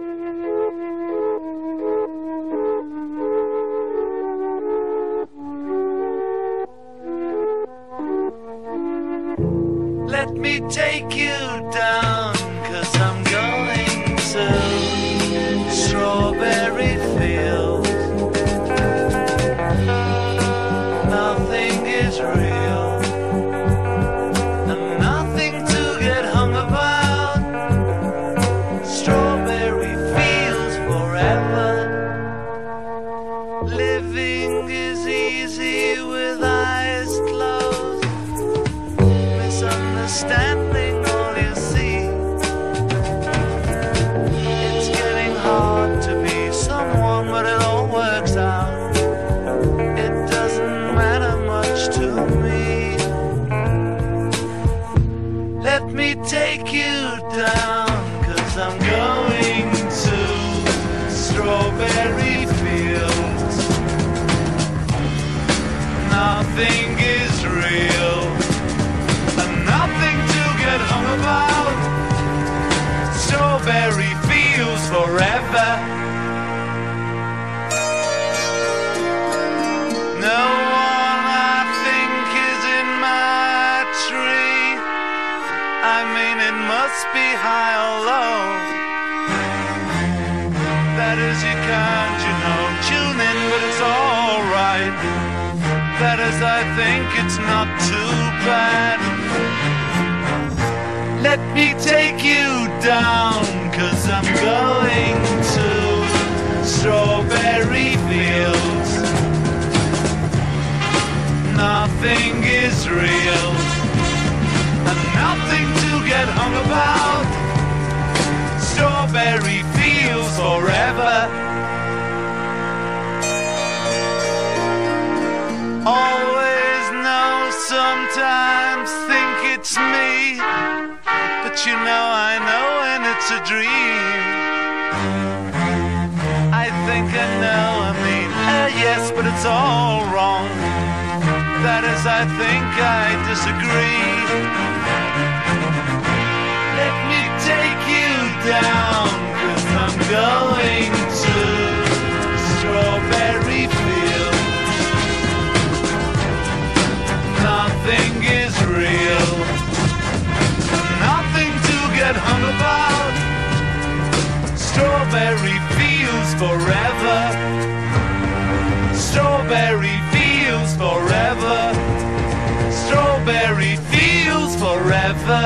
Let me take you down, 'cause I'm going to strawberry fields. Nothing is real, and nothing to get hung about. Strawberry fields forever. Living is easy with eyes closed. Misunderstanding all you see. It's getting hard to be someone, but it all works out. It doesn't matter much to me. Let me take you down, 'cause I'm going to strawberry fields. Nothing is real, nothing to get hung about. Strawberry fields forever. No one I think is in my tree. I mean, it must be high or low. That is, you can't, tune in, but it's alright. That is, I think it's not too bad. Let me take you down, 'cause I'm going to strawberry fields. Nothing is real, and nothing to get hung about. Strawberry fields forever. Always know, sometimes think it's me. But I know when it's a dream. I think I know, yes, but it's all wrong. That is, I think I disagree. Let me take you down, 'cause I'm going to strawberry fields. Nothing is real, nothing to get hung about. Strawberry fields forever. Strawberry fields forever. Strawberry fields forever.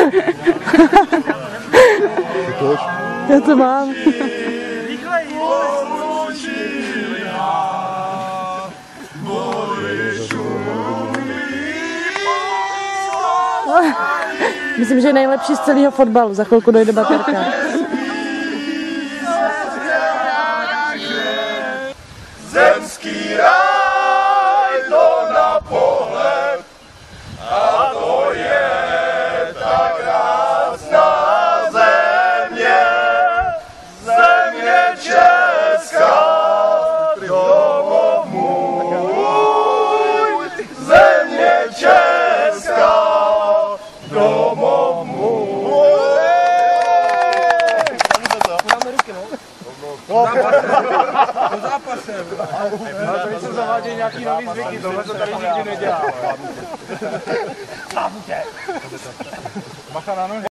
Já to mám. Myslím, že je nejlepší z celého fotbalu. Za chvilku dojde baterka. Zemský ráj to na pohled a to je ta krásná země, země česká, domov můj, země česká, domov můj. Dáme ruky, no? Do zápase. Ale tady se zavádějí nějaký nový zvyky, tohle to tady nikdy nedělá. Bacha na nohy.